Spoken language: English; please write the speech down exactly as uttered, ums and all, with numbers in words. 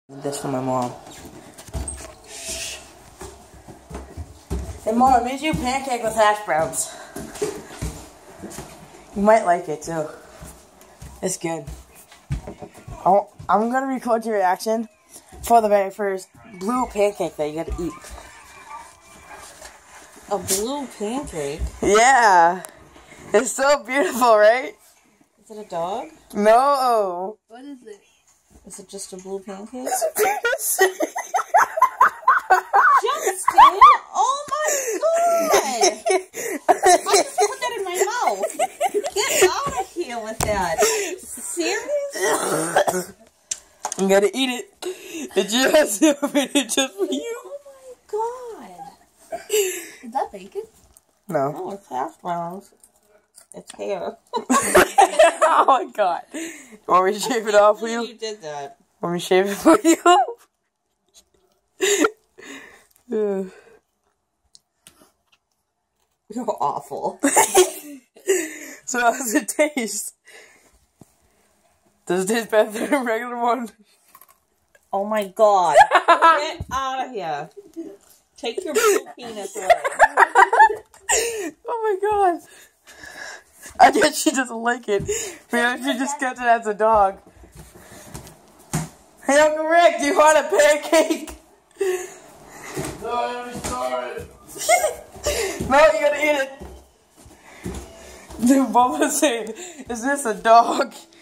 This for my mom. Hey Mom, I made you a pancake with hash browns. You might like it too. It's good. I'll, I'm gonna record your reaction for the very first blue pancake that you gotta eat. A blue pancake? Yeah. It's so beautiful, right? Is it a dog? No. What is it? Is it just a blue pancake? It's a penis. Justin! Oh my god! I just put that in my mouth. Get out of here with that. Serious? I'm gonna eat it. It just opened it just for you. Oh my god. Is that bacon? No. Oh, it's hash browns. It's hair. Oh my god. Want me to shave it off for you? You did that. Want me to shave it for you? Yeah. You're awful. So how does it taste? Does it taste better than a regular one? Oh my god. Get out of here. Take your blue penis away. Oh my god. I guess she doesn't like it. Maybe she just kept it as a dog. Hey Uncle Rick, do you want a pancake? No, I'm sorry. No, you gotta eat it. Dude, Bubba's saying, is this a dog?